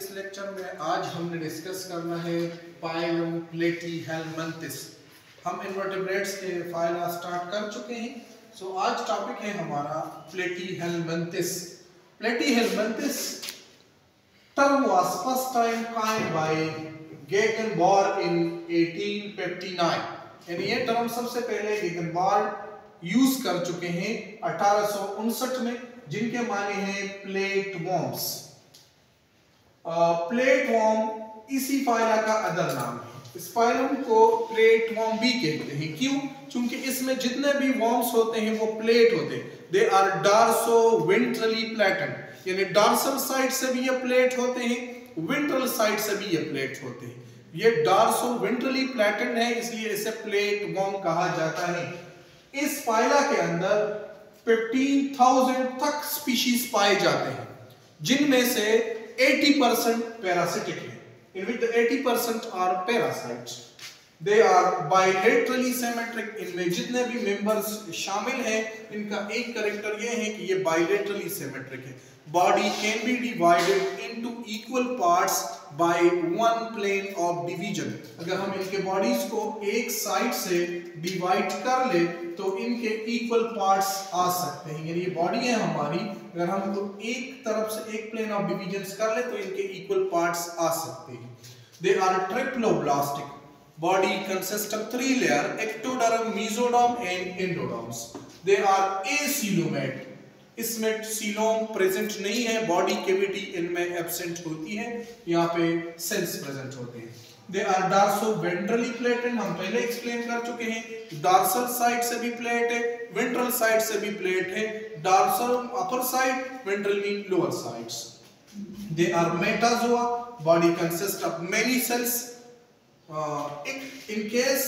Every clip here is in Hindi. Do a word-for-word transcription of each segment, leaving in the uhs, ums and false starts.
इस लेक्चर में आज हमने डिस्कस करना है फाइलम प्लेटीहेलमिन्थेस। हम इनवर्टेब्रेट्स के फाइल स्टार्ट कर चुके हैं। सो so, आज टॉपिक है हमारा platyhelminthes. Platyhelminthes term was first time coined by Gegenbaur in eighteen fifty-nine। यानी ये टर्म सबसे पहले गेगनबॉर्ग यूज कर चुके हैं अठारह सौ उनसठ में, जिनके माने हैं प्लेट वॉर्म्स। प्लेट वॉर्म इसी फाइला का अदर नाम है। इस फाइलम को प्लेट वॉर्म भी कहते हैं। क्यों? क्योंकि इसमें जितने भी वॉर्म्स होते हैं वो प्लेट होते हैं। They are dorsoventrally plated, यानी डॉर्सल साइड से भी ये प्लेट होते हैं, वेंट्रल साइड से भी ये प्लेट होते हैं। ये डार्सो वेंट्रली प्लेटेड है, इसलिए इसे प्लेट वॉर्म कहा जाता है। इस फाइला के अंदर पंद्रह हज़ार तक स्पीशीज पाए जाते हैं, जिनमें से अस्सी परसेंट पैरासिटिक है, in which the eighty percent are parasites. They are bilaterally symmetric। इनमें जितने भी मेंबर्स शामिल हैं, इनका एक कैरेक्टर ये है कि ये bilaterally symmetric है। Body can be divided into equal parts by one plane of division। अगर हम इनके बॉडीज को एक साइड से डिवाइड कर ले तो इनके इक्वल पार्ट्स आ सकते हैं। यानी ये बॉडी है हमारी, अगर हम एक तरफ से एक प्लेन ऑफ डिविजन्स कर ले तो इनके इक्वल पार्ट्स आ सकते हैं। They are triploblastic। Body consists of three layer: ectoderm, mesoderm and endoderms। They are acoelomate। इसमें सीलोम प्रेजेंट नहीं है, बॉडी कैविटी इनमें एब्सेंट होती है, यहाँ पे सेल्स प्रेजेंट होते हैं। They are darso-ventrally plated। हम पहले एक्सप्लेन कर चुके हैं, डार्सल साइड से भी प्लेट है, वेंट्रल साइड से भी प्लेट है। Dorsal upper side, ventral mean lower sides. They are metazoa। Body consists of many cells। uh, in case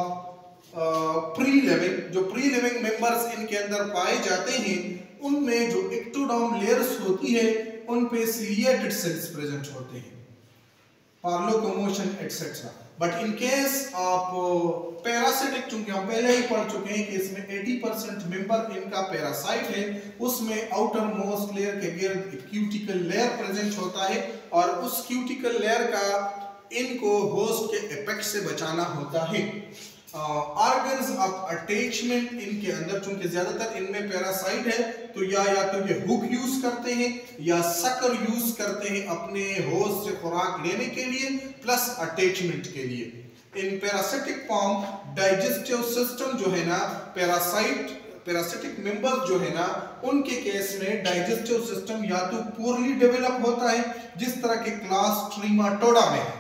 of free living, जो प्री लिविंग मेंबर्स इनके अंदर पाए जाते हैं, उनमें जो एक्टोडर्म लेयर्स होती है उन पे सिलिएटेड सेल्स प्रेजेंट होते हैं for locomotion etcetera. But in case of parasitic, चूंकि हम पहले ही पढ़ चुके हैं कि इसमें अस्सी परसेंट मेंबर इनका पैरासाइट है, उसमें आउटर मोस्ट लेयर के गिर्द क्यूटिकल लेयर प्रेजेंट होता है और उस क्यूटिकल लेयर का इनको होस्ट के एपेक्स से बचाना होता है। ऑर्गन्स ऑफ अटैचमेंट इनके अंदर, चूंकि ज्यादातर इनमें पैरासाइट है, तो या या तो ये हुक यूज करते हैं या सकर यूज करते हैं अपने होस्ट से खुराक लेने के लिए प्लस अटैचमेंट के लिए। In parasitic form digestive system जो है ना, पैरासाइट पैरासिटिक मेंबर्स जो है ना, उनके केस में डाइजेस्टिव सिस्टम या तो पूर्ली डेवलप होता है जिस तरह के क्लास ट्रीमाटोडा में है,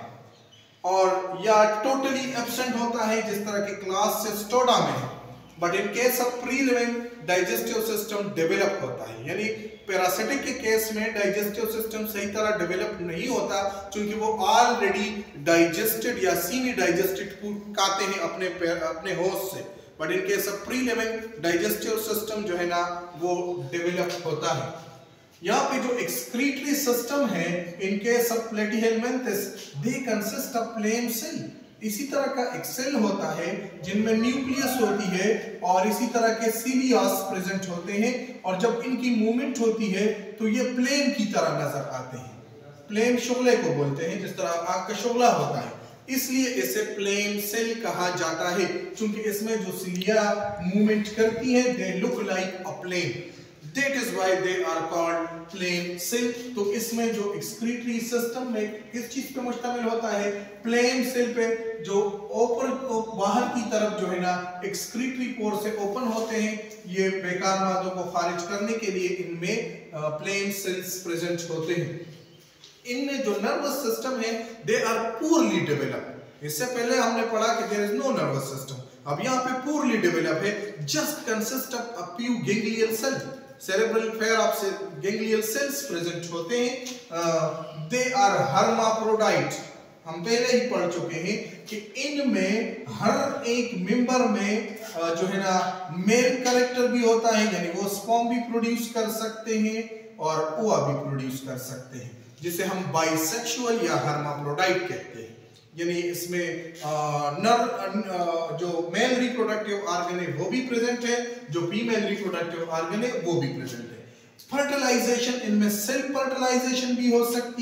और या टोटली एब्सेंट होता है जिस तरह के क्लास सिस्टोडा में है। But in case of free living digestive system develop होता है। यानी पैरासिटिक के केस में डाइजेस्टिव सिस्टम सही तरह डेवलप नहीं होता, क्योंकि वो ऑलरेडी डाइजेस्टेड या सेमी डाइजेस्टेड फूड खाते हैं अपने अपने होस्ट से। But in case of free living digestive system जो है ना, वो डेवलप होता है। यहाँ पे जो एक्सक्रीटरी सिस्टम है in case of platyhelminthes, they consist of flame cell. इसी तरह का एक सेल होता है जिनमें न्यूक्लियस होती है और इसी तरह के सीलियास प्रेजेंट होते हैं, और जब इनकी मूवमेंट होती है तो ये प्लेन की तरह नजर आते हैं। प्लेन शुगले को बोलते हैं, जिस तरह आग का शुगला होता है, इसलिए इसे प्लेन सेल कहा जाता है। क्योंकि इसमें जो सिलिया मूवमेंट करती है, they look like a plane. That is why they are called plane cell। तो इसमें जो एक्सक्रीटरी सिस्टम में किस चीज पे मुश्तमिल होता है? प्लेन सेल पे, जो ओपन बाहर की तरफ जो है ना एक्सक्रीटरी पोर से ओपन होते हैं, ये बेकार मादों को खारिज करने के लिए इनमें प्लेन सेल्स प्रेजेंट होते हैं। इनमें जो नर्वस सिस्टम है, दे आर पूरली डेवलप। इससे पहले हमने पढ़ा कि there is no nervous system, अब यहाँ पे पूरली डेवलप है। Just consist of a few ganglial cell, cerebral pair of ganglial cells present होते हैं। They are hermaphrodite. हम पहले ही पढ़ चुके हैं कि इनमें हर एक मेंबर में uh, जो है ना मेल कैरेक्टर भी होता है, यानी वो स्पर्म भी प्रोड्यूस कर सकते हैं और ओवा भी प्रोड्यूस कर सकते हैं, जिसे हम बाइसेक्सुअल या हर्माफ्रोडाइट कहते हैं। यानी इसमें आ, नर आ, जो मेल रिप्रोडक्टिव ऑर्गन है वो भी प्रेजेंट है, जो फीमेल रिप्रोडक्टिव ऑर्गन है वो भी प्रेजेंट है। फर्टिलाइजेशन, इनमें सेल्फ फर्टिलाइजेशन भी हो सकती है,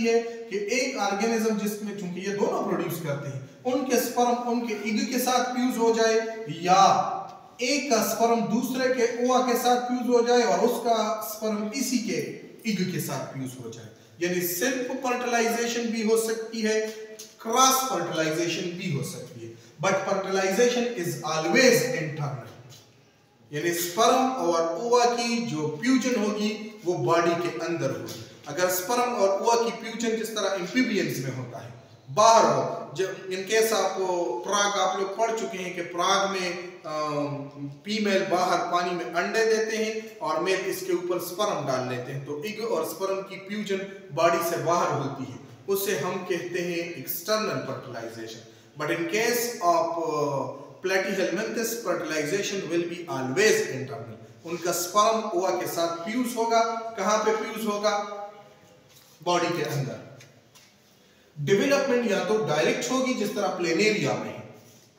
कि एक ऑर्गेनिज्म जिसमें चूंकि ये दोनों प्रोड्यूस करते हैं, उनके स्पर्म उनके इग के साथ फ्यूज हो जाए या एक का स्पर्म दूसरे के ओवा के साथ फ्यूज हो जाए और उसका स्पर्म इसी के इग के साथ फ्यूज हो जाए। यानी सेल्फ फर्टिलाइजेशन भी हो सकती है, क्रॉस फर्टिलाइजेशन भी हो सकती है, but fertilization is always internal. यानी स्पर्म और ओवा की जो फ्यूजन होगी वो बॉडी के अंदर होगी। अगर स्पर्म और ओवा की फ्यूजन जिस तरह एम्फीबियंस में होता है बाहर हो, जब इन केस आप प्राग आप लोग पढ़ चुके हैं कि प्राग में फीमेल बाहर पानी में अंडे देते हैं और मेल इसके ऊपर स्पर्म डाल लेते हैं, तो इग और स्पर्म की फ्यूजन बॉडी से बाहर होती है, उसे हम कहते हैं external fertilization. But in case of platyhelminthes fertilization will be always internal. उनका स्पर्म ओवा के साथ फ्यूज होगा। कहां पे फ्यूज होगा? बॉडी के अंदर। डेवलपमेंट या तो डायरेक्ट होगी जिस तरह प्लेनेरिया में है,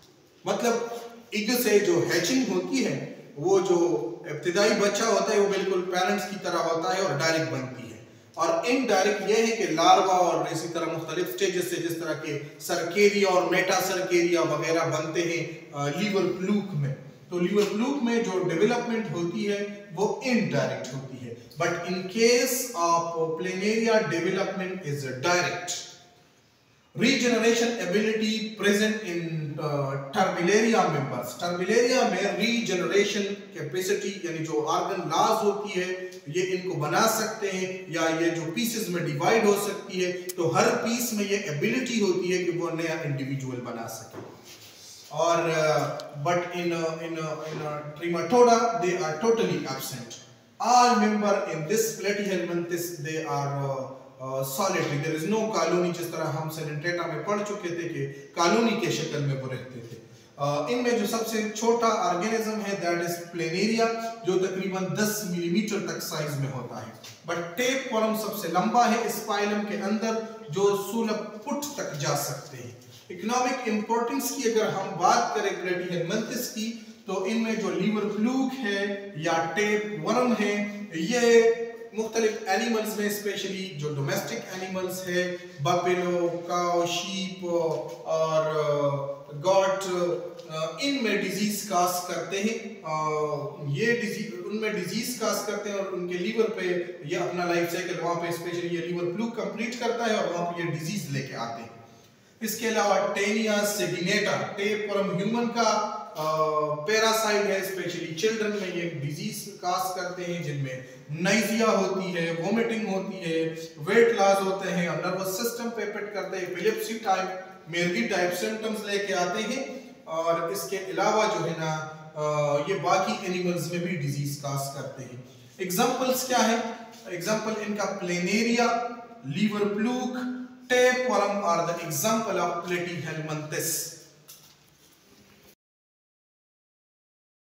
मतलब इग से जो हैचिंग होती है वो जो इब्तिदाई बच्चा होता है वो बिल्कुल पेरेंट्स की तरह होता है और डायरेक्ट बनती है। और इनडायरेक्ट ये है कि लार्वा और इसी तरह मुख्तलिफ स्टेजेस से जिस तरह के सर्केरिया और मेटा सर्केरिया वगैरह बनते हैं लीवर फ्लूक में, तो लीवर फ्लूक में जो डेवलपमेंट होती है वो इनडायरेक्ट होती है। But in case of planaria development is direct. Regeneration ability present in turbellaria members. Turbellaria में रीजनरेशन कैपेसिटी यानी जो ऑर्गन लॉस होती है ये इनको बना सकते हैं या ये जो पीसेस में डिवाइड हो सकती है, तो हर पीस में ये एबिलिटी होती है कि वो नया इंडिविजुअल बना सके। और but in in in trematoda they are totally absent. All member in this platyhelminthes they are solitary, there is no colony, जिस तरह हम सेलेंटेटा में पढ़ चुके थे कि कॉलोनी के शक्ल में वो रहते थे। uh, इनमें जो सबसे छोटा ऑर्गेनिज्म है दैट इज प्लेनेरिया, जो तकरीबन दस मिलीमीटर तक साइज में होता है। बट टेप वर्म सबसे लंबा है स्पाइलम के अंदर, जो सोलह फुट तक जा सकते हैं। इकोनॉमिक इंपॉर्टेंस की अगर हम बात करें प्लेटीहेलमिन्थस की, तो इनमें जो लीवर फ्लूक है या टेप वर्म है, ये मुख्तलिफ एनिमल्स में स्पेशली जो डोमेस्टिक एनिमल्स है, बफेलो, काउ, शीप और गॉट, इनमें डिजीज काज करते हैं। ये डिजीज उनमें डिजीज काज करते हैं और उनके लीवर पे ये अपना लाइफ साइकिल वहाँ पे स्पेशली ये लीवर फ्लूक कंप्लीट करता है और वहाँ पे ये डिजीज लेके आते हैं। इसके अलावा taenia saginata, tape worm human का पैरासाइट है, स्पेशली चिल्ड्रन में ये डिजीज काज करते हैं जिनमें नाइजिया होती है, वोमिटिंग होती है, वेट लॉस होते हैं और नर्वस सिस्टम पे इफेक्ट करते हैं, एपिलेप्सी टाइप, मेर्गी टाइप सिम्टम्स लेके आते हैं। और इसके अलावा जो है ना ये बाकी एनिमल्स में भी डिजीज काज करते हैं। एग्जांपल्स क्या है? एग्जांपल इनका planaria, liver fluke, tape worm are the example of प्लेटीहेलमिन्थस।